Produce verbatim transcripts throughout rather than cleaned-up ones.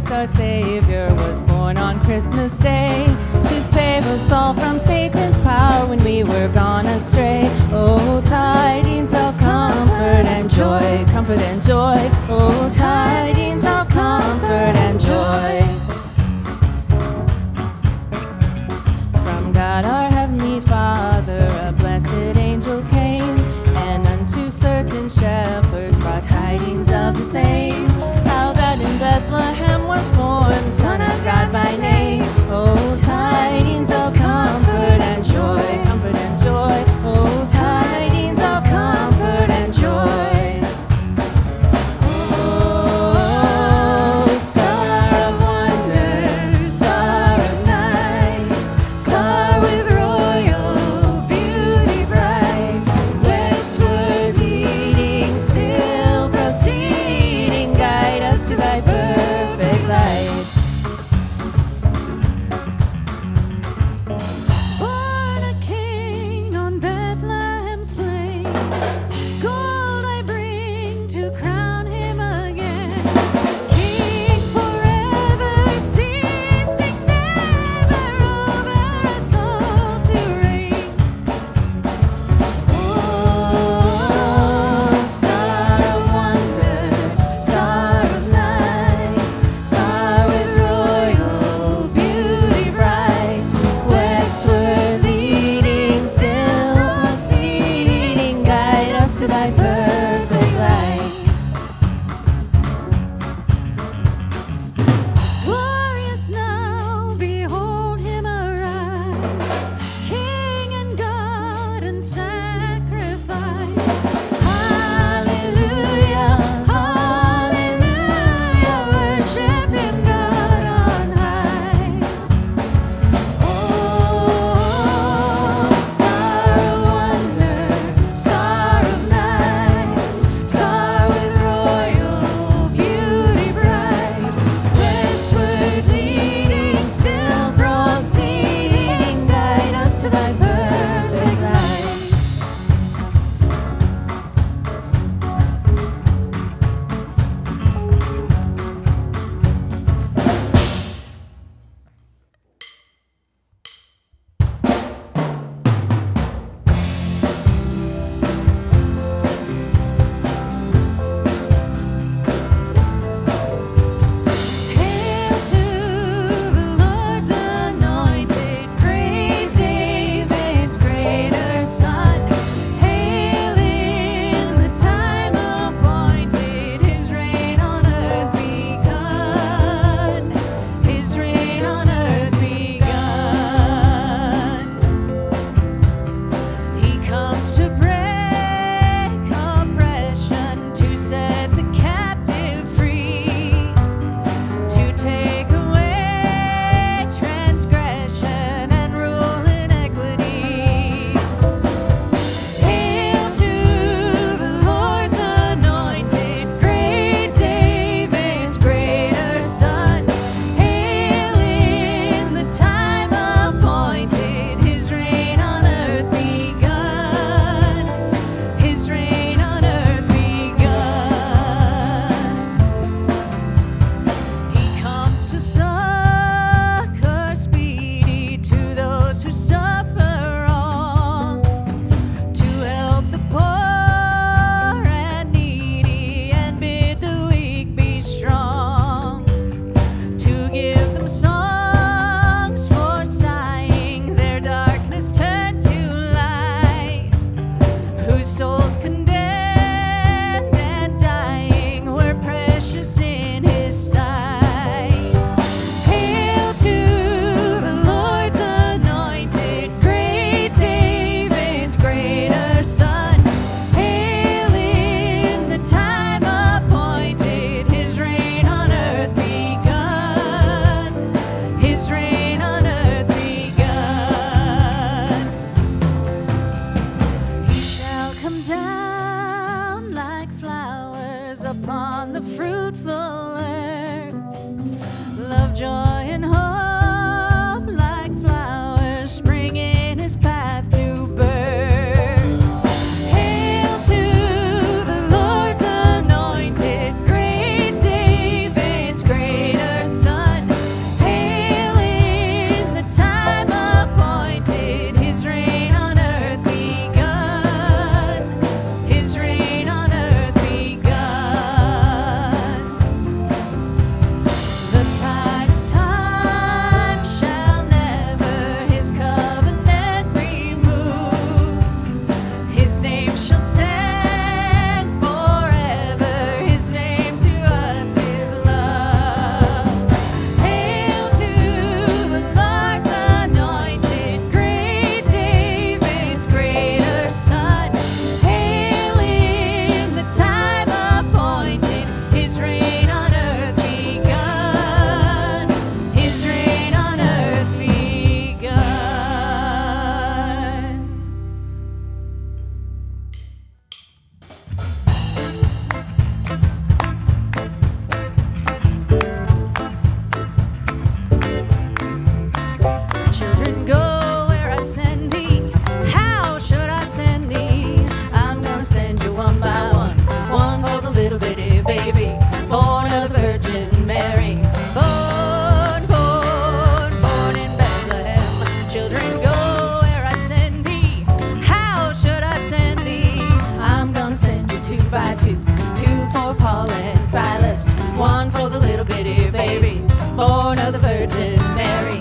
Christ our Savior was born on Christmas Day to save us all from Satan's power when we were gone astray. Oh, tidings of comfort and joy, comfort and joy. Oh, tidings of comfort and joy. From God our Heavenly Father, a blessed angel came, and unto certain shepherds brought tidings of the same, how that in Bethlehem was born the Son of God by name. Oh, tidings of comfort and joy, comfort and joy. Oh, tidings of comfort and joy. Oh, born of the Virgin Mary.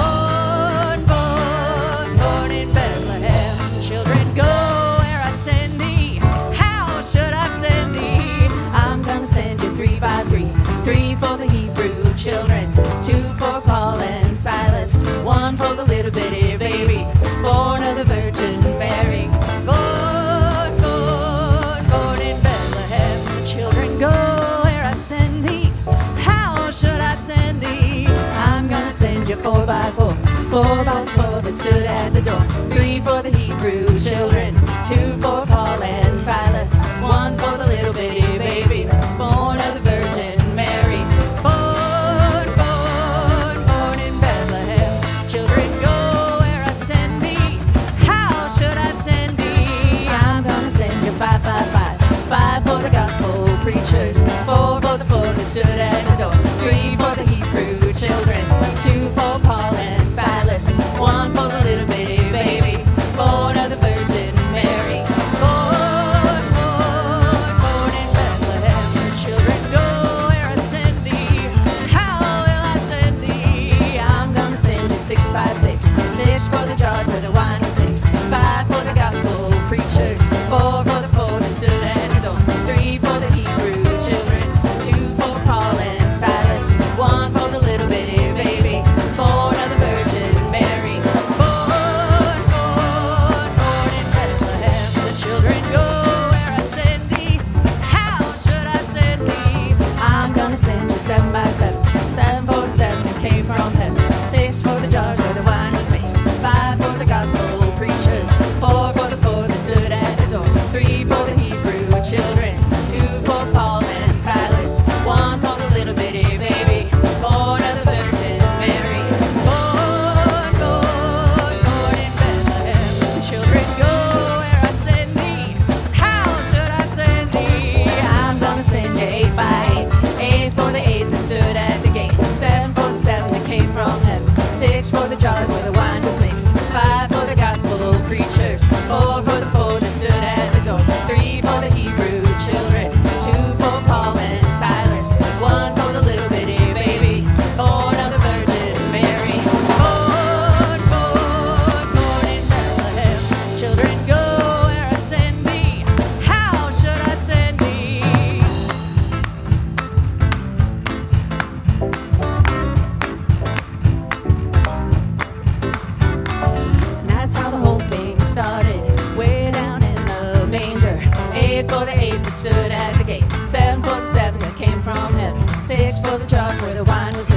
Born, born, born in Bethlehem. Children, go where I send thee. How should I send thee? I'm gonna send you three by three. Three for the Hebrew children, two for Paul and Silas, one for the little bitty baby, born of the Virgin Mary. Born, born, born in Bethlehem. Children, go where I send thee. How should I send thee? I'm gonna send you four by four. Four by four that stood at the door. Three for the Hebrew children, two for Paul and Silas, one for the little bitty baby, born of the Virgin Mary. Born, born, born in Bethlehem. Children, go where I send thee. How should I send thee? I'm gonna send you five by five. Five for the gospel preachers, four for the four that stood at the door, three for the Hebrew children, two for Paul and Silas, one for the little bitty baby, born of the Virgin Mary. Born, born, born in Bethlehem. Children, go where I send thee. How will I send thee? I'm gonna send you six by six. Six for the jars where the wine was mixed, five for the gospel preachers, four for the four that stood at the door, three for the Hebrew children, two for Paul and Silas, one for the little bitty baby, born of the Virgin Mary. Born, born, born in Bethlehem. The children, go where I send thee. How should I send thee? I'm gonna send you seven by seven. Seven for the seven that came from heaven. Six for the jars where the wine was mixed. Five for the gospel preachers. Four for the four that stood at the door. Three for the Hebrew children. Two for Paul and Silas. One for the little bitty baby, born of the Virgin Mary. Born, born, born in Bethlehem. The children, go where I send thee. How should I send thee? I'm gonna send you eight by eight. Eight for the eight that stood at the gate. Seven for the seven that came from heaven. Six for the jars where the wine was mixed. Five for the gospel preachers. Four for the four that stood at the door. Three for the Hebrew children. Two for Paul and Silas. One for the little bitty baby, born of the Virgin Mary. Born, born, born in Bethlehem. Children, go where I send thee. How should I send thee? And that's how the whole thing started, way down in the manger. Eight for the eight that stood at the gate. Seven for the seven that came from heaven. Six for the jars where the wine was